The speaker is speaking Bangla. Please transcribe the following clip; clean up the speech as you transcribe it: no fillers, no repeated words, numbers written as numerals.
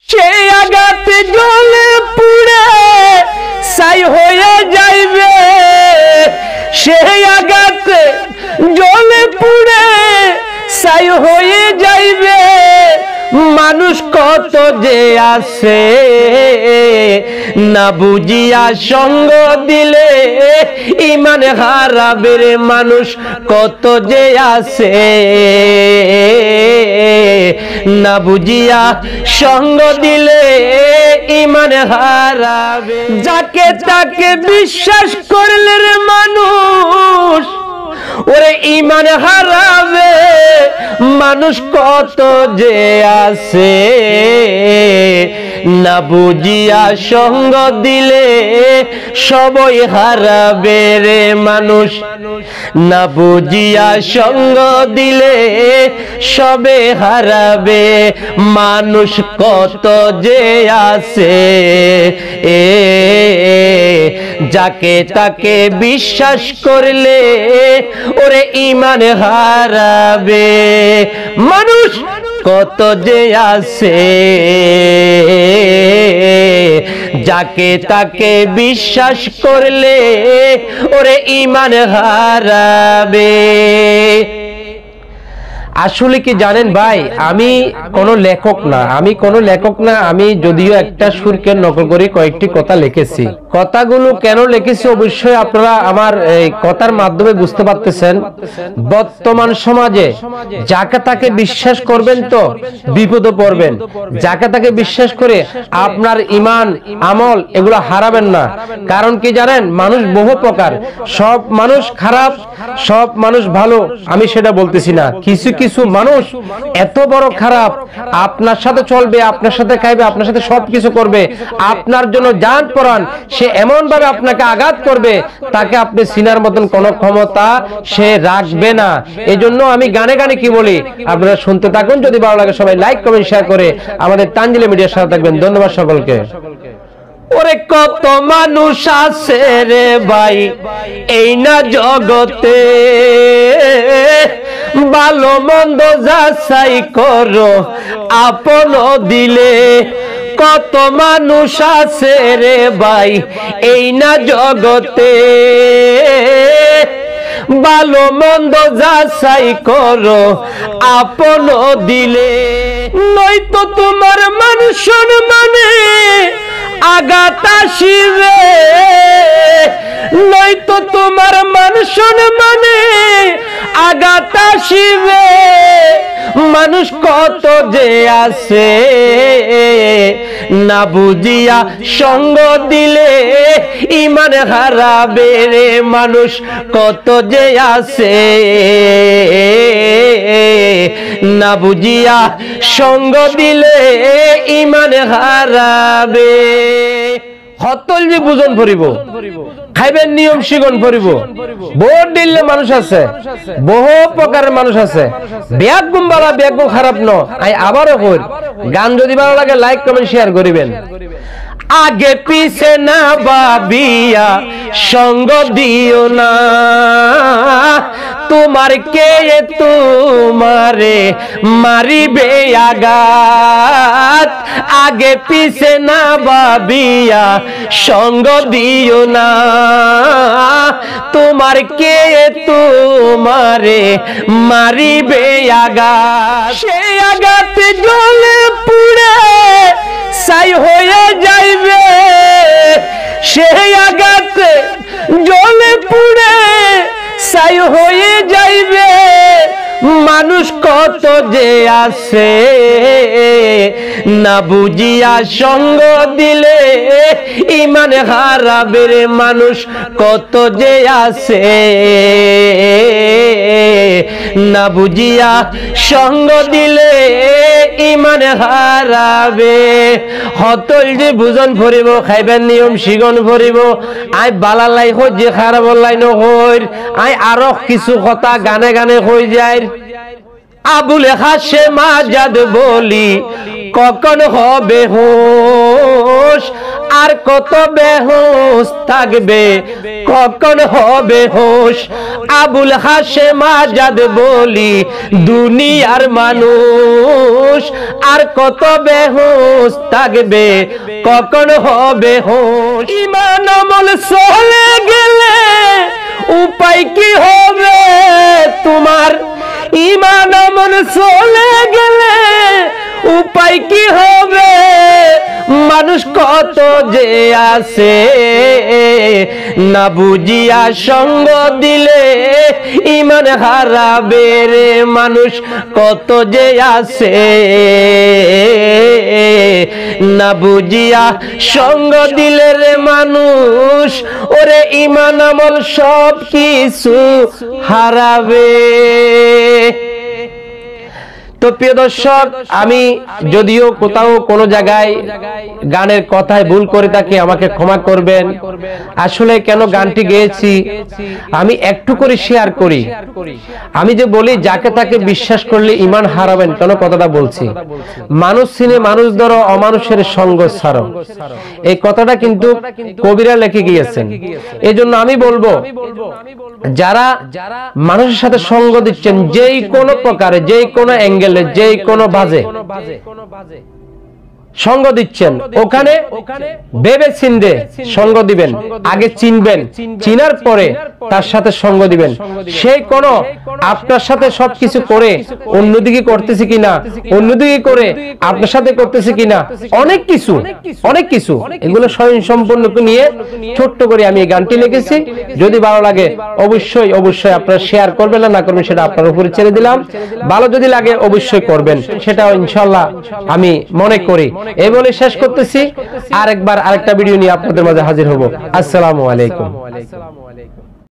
সেই আঘাতে জ্বলে পুড়ে ছাই হয়ে যাইবে, সেই আঘাতে জ্বলে পুড়ে ছাই হয়ে যাইবে। মানুষ কত যে আছে না বুঝিয়া সঙ্গ দিলে ঈমান হারাবে রে। মানুষ কত যে আছে না বুঝিয়া সঙ্গ দিলে ঈমান হারাবে। যাকে তাকে বিশ্বাস করলে রে মানুষ ওরে ঈমান হারাবে। মানুষ কত যে আছে না বুঝিয়া সঙ্গ দিলে সবই হারাবে রে। মানুষ না বুঝিয়া সঙ্গ দিলে সবে হারাবে। মানুষ কত যে আছে যাকে তাকে বিশ্বাস করলে ওরে ঈমান হারাবে। মানুষ কত যে আছে যাকে তাকে বিশ্বাস করলে ওরে ঈমান হারাবে। আসলে কি জানেন ভাই, আমি কোনো লেখক না, আমি যদিও একটা সুরকে নকল করে কয়েকটি কথা লিখেছি। কথাগুলো কেন লিখেছি অবশ্যই আপনারা আমার এই কথার মাধ্যমে বুঝতে পারতেছেন। বর্তমান সমাজে যাকে তাকে বিশ্বাস করবেন তো বিপদে পড়বেন। যাকে তাকে বিশ্বাস করে আপনার ঈমান আমল এগুলো হারাবেন না। কারণ কি জানেন, মানুষ বহু প্রকার, সব মানুষ খারাপ, সব মানুষ ভালো আমি সেটা বলতেছি না। কিছু কিছু মানুষ এত বড় খারাপ, আপনার সাথে চলবে, আপনার সাথে খাইবে, আপনার সাথে সবকিছু করবে, আপনার জন্য জান পরান, সে এমন ভাবে আপনাকে আঘাত করবে তাকে আপনি চিনার মতন কোনো ক্ষমতা সে রাখবে না। এজন্য আমি গানে গানে কি বলি আপনারা শুনতে থাকুন। যদি ভালো লাগে সবাই লাইক কমেন্ট শেয়ার করে আমাদের তানজিলা মিডিয়ার সাথে থাকবেন। ধন্যবাদ সকলকে। ওরে কত মানুষ আছে রে ভাই এই না জগতে, ভালো মন্দ যাচাই করো আপন দিলে। কত মানুষ আছে রে ভাই এই না জগতে, ভালো মন্দ যাচাই করো আপন দিলে। নয়তো তোমার মান সম্মানে আঘাত আসিবে, নয়তো তোমার মান সম্মানে আঘাত আসিবে। মানুষ কত যে আছে না বুঝিয়া সঙ্গ দিলে ঈমান হারাবে রে। মানুষ কত যে আছে না বুঝিয়া সঙ্গ দিলে ঈমান হারাবে। হতল যে বুঝন ভরিব, খাইবেন নিয়ম শিগন ভরিব। ভোট দিলে মানুষ আছে, বহু প্রকারের মানুষ আছে। ব্যাগুম বালা ব্যাগুম খারাপ ন। আই আবারও কই, গান যদি ভালো লাগে লাইক কমেন্ট শেয়ার করিবেন। আগে পিছে না ভাবিয়া সঙ্গ দিও না, তোমার কে তোমারে মারিবে আঘাত। আগে পিছে না ভাবিয়া সঙ্গ দিও না, তোমার কে তোমারে মারিবে আঘাত। সেই আঘাতে জ্বলে পুড়ে ছাই হয়ে যাইবে, সেই আঘাতে জ্বলে পুড়ে ছাই হয়ে যাইবে। মানুষ কত যে আছে না বুঝিয়া সঙ্গ দিলে ঈমান হারাবে রে। মানুষ কত যে আছে না বুঝিয়া সঙ্গ দিলে ঈমান হারাবে। হতল যে বুঝন ভরিব, খাইবেন নিয়ম শিগন ভরিব। আই বালালাই হই যে খারাপ লাই নহইর, আই আরো কিছু কথা গানে গানে হই যায়। আবুল হাশেম আজাদ বলি কখন হবে হোশ, আর কত বেহুশ থাকবে কখন হবে হোশ আবুল হাশেম আজাদ বলি দুনিয়ার মানুষ আর কত বেহুশ থাকবে কখন হবে হোশ ঈমান আমল চলে গেলে উপায় কি হবে তোমার ঈমান আমল চলে গেলে উপায় কি হবে মানুষ কত যে আছে না বুঝিয়া সঙ্গ দিলে ঈমান হারাবে রে মানুষ কত যে আছে না বুঝিয়া সঙ্গ দিলে রে মানুষ ওরে ঈমান আমল সব কিছু হারাবে। তো প্রিয় দর্শক, আমি যদিও কোথাও কোনো জায়গায় গানের কথায় ভুল করে থাকি আমাকে ক্ষমা করবেন। আসলে কেন গানটি গেয়েছি আমি একটু করে শেয়ার করি। আমি যে বলি যাকে তাকে বিশ্বাস করলে ঈমান হারাবেন, কেন কথাটা বলছি? মানুষ চিনে মানুষ ধরো, অমানুষের সঙ্গ ছাড়ো, এই কথাটা কিন্তু কবিরা লিখে গিয়েছেন। এই জন্য আমি বলবো যারা মানুষের সাথে সঙ্গ দিচ্ছেন যেই কোনো প্রকারে, যেই কোনো অ্যাঙ্গেল, যেই কোনো বাজে সঙ্গ দিচ্ছেন, ওখানে ভেবে চিনতে সঙ্গ দিবেন। আগে চিনবেন, চিনার পরে তার সাথে সঙ্গ দিবেন। সেই কোন আপনার সাথে সবকিছু করে অন্যদিকে করতেছে কিনা, অন্যদিকে করে আপনার সাথে করতেছে কিনা, অনেক কিছু এগুলো স্বয়ং সম্পূর্ণ নিয়ে ছোট্ট করে আমি এই গানটি লিখেছি। যদি ভালো লাগে অবশ্যই আপনারা শেয়ার করবেন, না করবেন সেটা আপনার উপরে ছেড়ে দিলাম। ভালো যদি লাগে অবশ্যই করবেন, সেটাও ইনশাআল্লাহ আমি মনে করি। এই বলে শেষ করতেছি। আরেকবার আরেকটা ভিডিও নিয়ে আপনাদের মাঝে হাজির হব। আসসালামু আলাইকুম।